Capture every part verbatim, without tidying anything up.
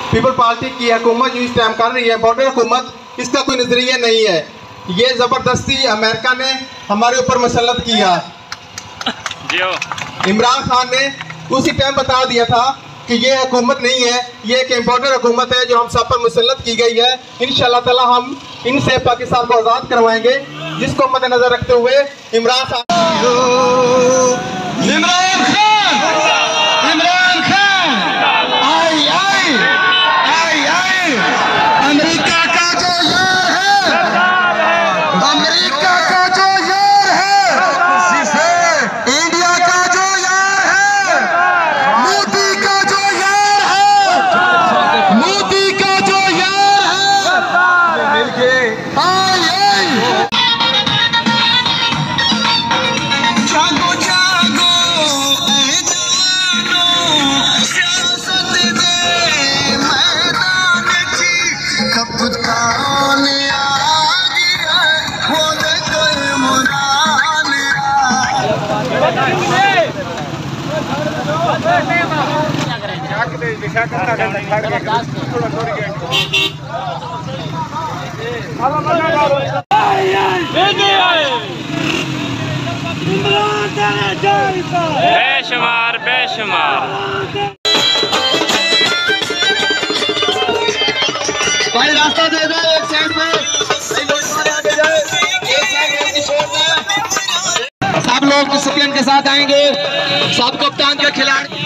People party की हुकूमत जो इस टाइम कर रही है, बॉर्डर हुकूमत, इसका कोई नजरिया नहीं है। ये ज़बरदस्ती अमेरिका ने हमारे ऊपर मुसल्लत किया। इमरान खान ने उसी टाइम बता दिया था कि ये हुकूमत नहीं है, ये एक इम्पोर्टेड हुकूमत है जो हम सब पर मुसल्लत की गई है। इंशाअल्लाह ताला हम इनसे पाकिस्तान को आज़ाद करवाएंगे, जिसको मद्देनजर रखते हुए इमरान खान इमरान खान इमरान खान आई आई आई आई अमेरिका का जो यार है, अमेरिका का जो यार है, इंडिया का जो यार है, मोदी का जो यार है, मोदी का जो यार है, आई आई जागो जागो ऐ जवानो, सियासत दे मैदान ची कप्तान आ गया, हो गए मुरान बेशुमार बेशुमार भाई रास्ता दे दो, एक साइड पे आगे जाए, एक साइड में छोड़ दे। सब लोग डिसिप्लिन के साथ आएंगे, सब कप्तान के खिलाड़ी।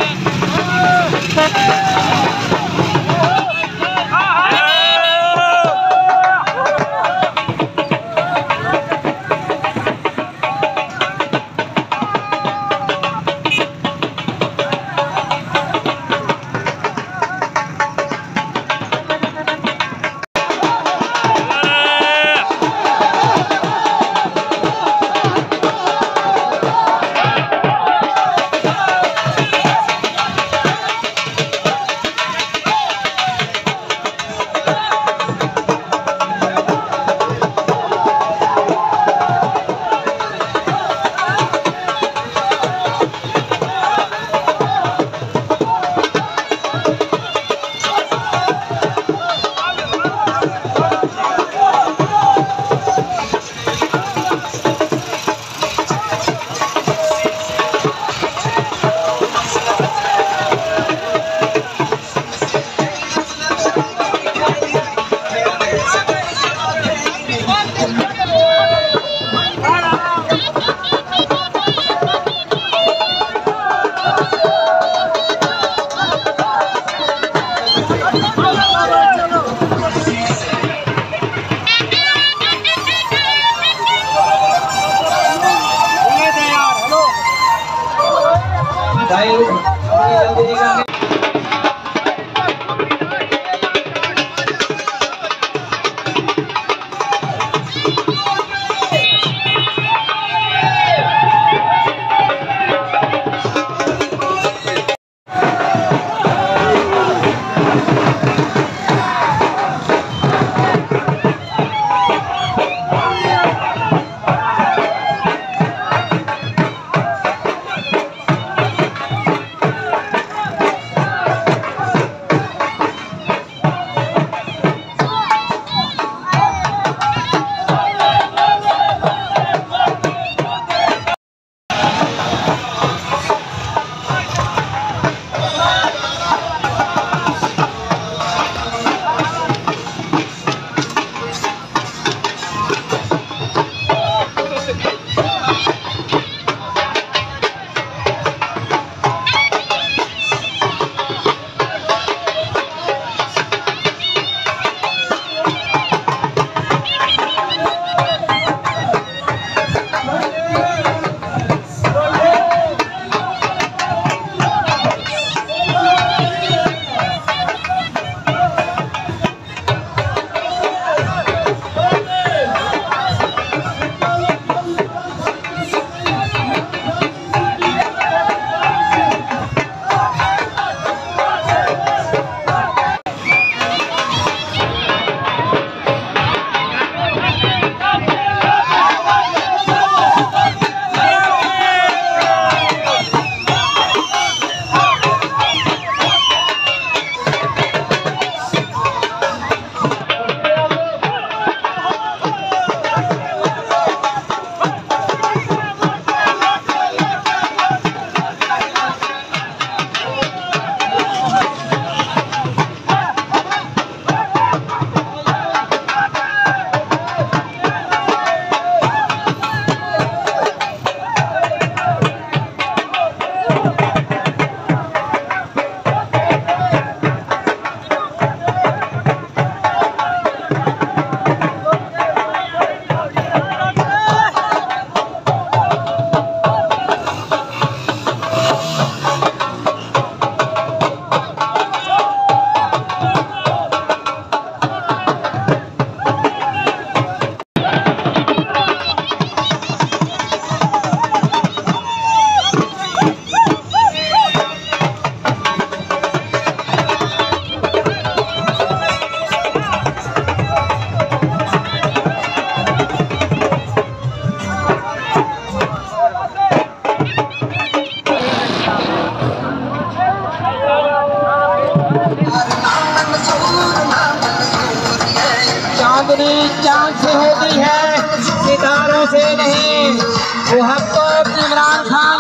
जितनी चांद से होती है सितारों से नहीं। वो हमको इमरान खान